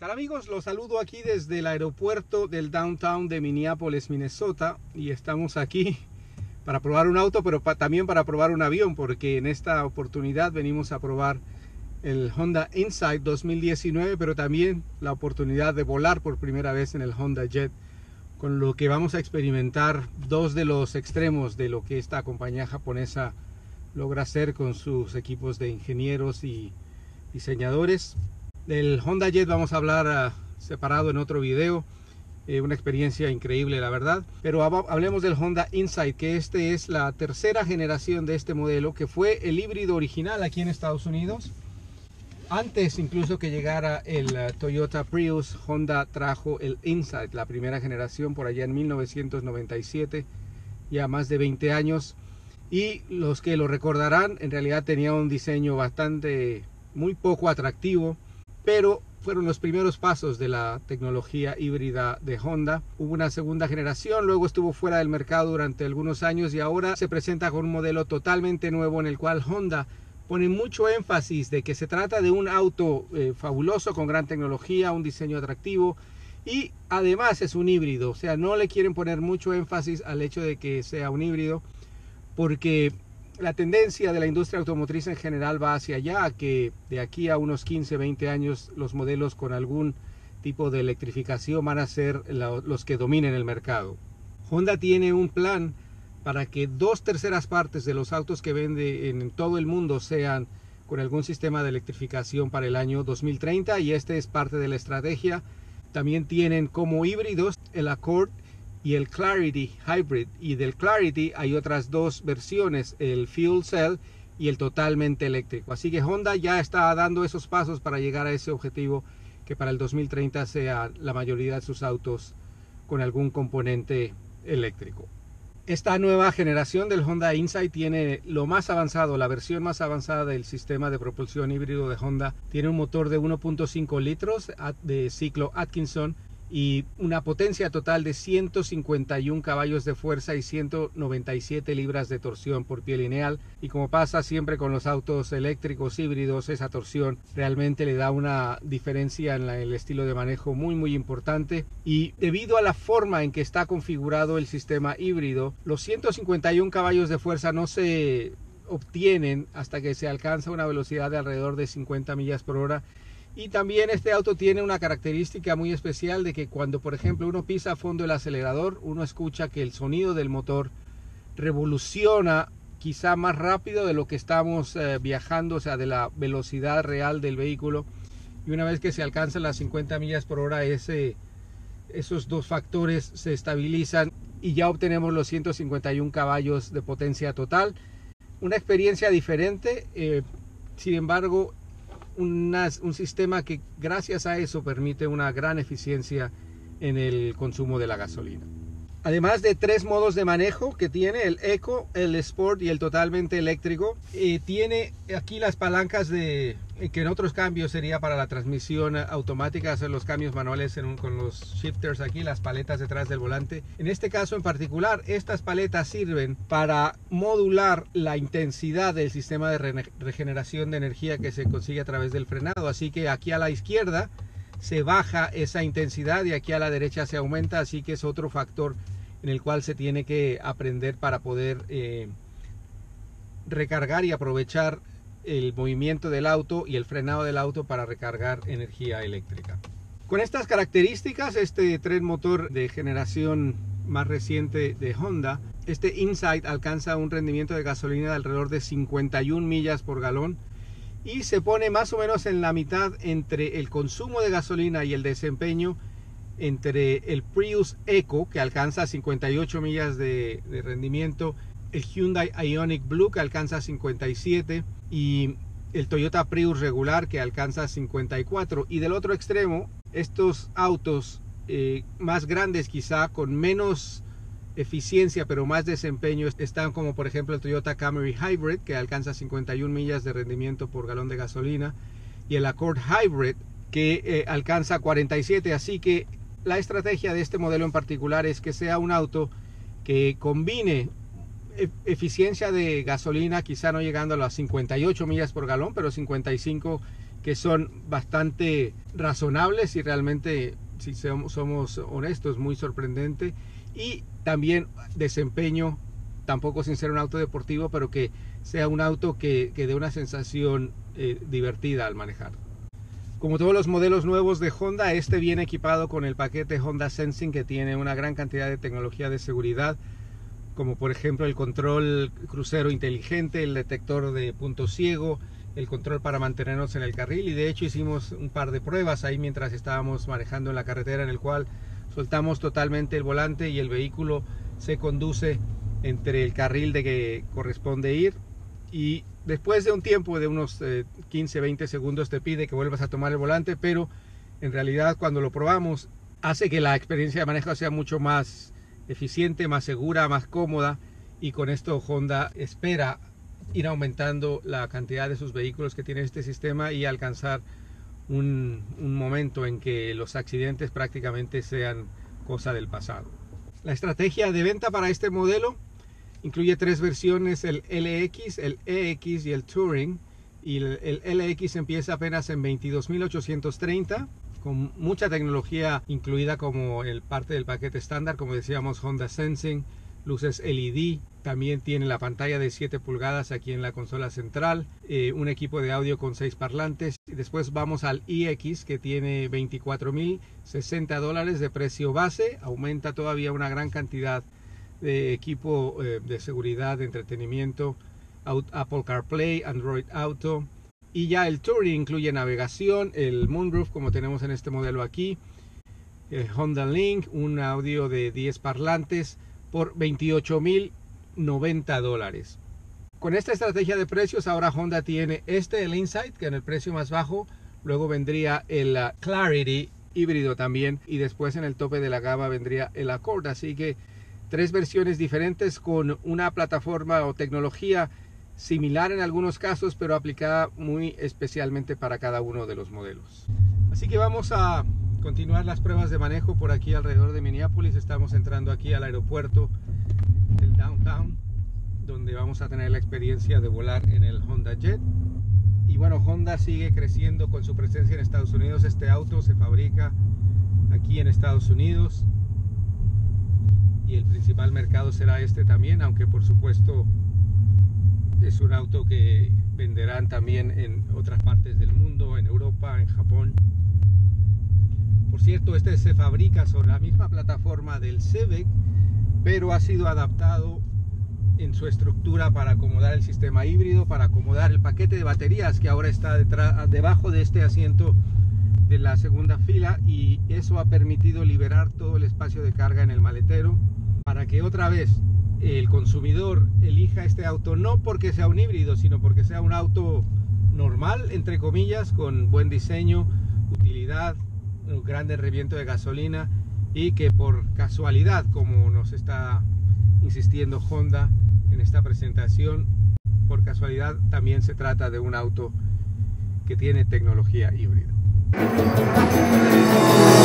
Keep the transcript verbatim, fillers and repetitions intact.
tal, amigos? Los saludo aquí desde el aeropuerto del downtown de Minneapolis, Minnesota, y estamos aquí para probar un auto, pero pa también para probar un avión, porque en esta oportunidad venimos a probar el Honda Insight dos mil diecinueve, pero también la oportunidad de volar por primera vez en el Honda Jet, con lo que vamos a experimentar dos de los extremos de lo que esta compañía japonesa logra hacer con sus equipos de ingenieros y diseñadores. Del Honda Jet vamos a hablar uh, separado en otro video, eh, una experiencia increíble, la verdad. Pero hablemos del Honda Insight, que este es la tercera generación de este modelo, que fue el híbrido original aquí en Estados Unidos. Antes incluso que llegara el uh, Toyota Prius, Honda trajo el Insight, la primera generación, por allá en mil novecientos noventa y siete, ya más de veinte años. Y los que lo recordarán, en realidad tenía un diseño bastante, muy poco atractivo, pero fueron los primeros pasos de la tecnología híbrida de Honda. Hubo una segunda generación, luego estuvo fuera del mercado durante algunos años y ahora se presenta con un modelo totalmente nuevo en el cual Honda pone mucho énfasis de que se trata de un auto eh, fabuloso con gran tecnología, un diseño atractivo y además es un híbrido. O sea, no le quieren poner mucho énfasis al hecho de que sea un híbrido, porque la tendencia de la industria automotriz en general va hacia allá, que de aquí a unos quince, veinte años los modelos con algún tipo de electrificación van a ser los que dominen el mercado. Honda tiene un plan para que dos terceras partes de los autos que vende en todo el mundo sean con algún sistema de electrificación para el año dos mil treinta, y este es parte de la estrategia. También tienen como híbridos el Accord y el Clarity Hybrid, y del Clarity hay otras dos versiones, el Fuel Cell y el totalmente eléctrico. Así que Honda ya está dando esos pasos para llegar a ese objetivo, que para el dos mil treinta sea la mayoría de sus autos con algún componente eléctrico. Esta nueva generación del Honda Insight tiene lo más avanzado, la versión más avanzada del sistema de propulsión híbrido de Honda. Tiene un motor de uno punto cinco litros de ciclo Atkinson y una potencia total de ciento cincuenta y uno caballos de fuerza y ciento noventa y siete libras de torsión por pie lineal. Y como pasa siempre con los autos eléctricos híbridos, esa torsión realmente le da una diferencia en la, el estilo de manejo muy muy importante. Y debido a la forma en que está configurado el sistema híbrido, los ciento cincuenta y uno caballos de fuerza no se obtienen hasta que se alcanza una velocidad de alrededor de cincuenta millas por hora. Y también este auto tiene una característica muy especial de que cuando, por ejemplo, uno pisa a fondo el acelerador, uno escucha que el sonido del motor revoluciona quizá más rápido de lo que estamos eh, viajando, o sea, de la velocidad real del vehículo. Y una vez que se alcanzan las cincuenta millas por hora, ese, esos dos factores se estabilizan y ya obtenemos los ciento cincuenta y uno caballos de potencia total. Una experiencia diferente, eh, sin embargo, Una, un sistema que gracias a eso permite una gran eficiencia en el consumo de la gasolina. Además de tres modos de manejo que tiene, el Eco, el Sport y el totalmente eléctrico, eh, tiene aquí las palancas de que en otros cambios sería para la transmisión automática, hacer los cambios manuales en un, con los shifters aquí, las paletas detrás del volante. En este caso en particular, estas paletas sirven para modular la intensidad del sistema de re regeneración de energía que se consigue a través del frenado. Así que aquí a la izquierda se baja esa intensidad y aquí a la derecha se aumenta, así que es otro factor en el cual se tiene que aprender para poder eh, recargar y aprovechar el movimiento del auto y el frenado del auto para recargar energía eléctrica. Con estas características, este tren motor de generación más reciente de Honda, este Insight alcanza un rendimiento de gasolina de alrededor de cincuenta y una millas por galón y se pone más o menos en la mitad entre el consumo de gasolina y el desempeño entre el Prius Eco, que alcanza cincuenta y ocho millas de, de rendimiento, el Hyundai Ioniq Blue, que alcanza cincuenta y siete, y el Toyota Prius regular, que alcanza cincuenta y cuatro. Y del otro extremo, estos autos eh, más grandes, quizá con menos eficiencia pero más desempeño, están como por ejemplo el Toyota Camry Hybrid, que alcanza cincuenta y una millas de rendimiento por galón de gasolina, y el Accord Hybrid, que eh, alcanza cuarenta y siete. Así que la estrategia de este modelo en particular es que sea un auto que combine eficiencia de gasolina, quizá no llegando a las cincuenta y ocho millas por galón, pero cincuenta y cinco que son bastante razonables y realmente, si somos honestos, muy sorprendente. Y también desempeño, tampoco sin ser un auto deportivo, pero que sea un auto que, que dé una sensación eh, divertida al manejar. Como todos los modelos nuevos de Honda, este viene equipado con el paquete Honda Sensing, que tiene una gran cantidad de tecnología de seguridad, como por ejemplo el control crucero inteligente, el detector de punto ciego, el control para mantenernos en el carril. Y de hecho hicimos un par de pruebas ahí mientras estábamos manejando en la carretera, en el cual soltamos totalmente el volante y el vehículo se conduce entre el carril de que corresponde ir, y después de un tiempo de unos eh, quince a veinte segundos te pide que vuelvas a tomar el volante, pero en realidad cuando lo probamos hace que la experiencia de manejo sea mucho más eficiente, más segura, más cómoda, y con esto Honda espera ir aumentando la cantidad de sus vehículos que tiene este sistema y alcanzar un, un momento en que los accidentes prácticamente sean cosa del pasado. La estrategia de venta para este modelo incluye tres versiones: el L X, el E X y el Touring. Y el, el L X empieza apenas en veintidós mil ochocientos treinta, con mucha tecnología incluida como el parte del paquete estándar, como decíamos, Honda Sensing, luces L E D, también tiene la pantalla de siete pulgadas aquí en la consola central, eh, un equipo de audio con seis parlantes. Y después vamos al E X, que tiene veinticuatro mil sesenta dólares de precio base, aumenta todavía una gran cantidad de equipo eh, de seguridad, de entretenimiento, Apple CarPlay, Android Auto. Y ya el Touring incluye navegación, el moonroof como tenemos en este modelo aquí, el Honda Link, un audio de diez parlantes por veintiocho mil noventa dólares. Con esta estrategia de precios, ahora Honda tiene este, el Insight, que en el precio más bajo, luego vendría el uh, Clarity híbrido también, y después en el tope de la gama vendría el Accord. Así que tres versiones diferentes con una plataforma o tecnología similar en algunos casos, pero aplicada muy especialmente para cada uno de los modelos. Así que vamos a continuar las pruebas de manejo por aquí alrededor de Minneapolis. Estamos entrando aquí al aeropuerto del downtown, donde vamos a tener la experiencia de volar en el Honda Jet. Y bueno, Honda sigue creciendo con su presencia en Estados Unidos. Este auto se fabrica aquí en Estados Unidos y el principal mercado será este también, aunque por supuesto es un auto que venderán también en otras partes del mundo, en Europa, en Japón. Por cierto, este se fabrica sobre la misma plataforma del Civic, pero ha sido adaptado en su estructura para acomodar el sistema híbrido, para acomodar el paquete de baterías que ahora está detrás, debajo de este asiento de la segunda fila, y eso ha permitido liberar todo el espacio de carga en el maletero, para que otra vez el consumidor elija este auto no porque sea un híbrido, sino porque sea un auto normal, entre comillas, con buen diseño, utilidad, un gran derrimiento de gasolina, y que por casualidad, como nos está insistiendo Honda en esta presentación, por casualidad también se trata de un auto que tiene tecnología híbrida.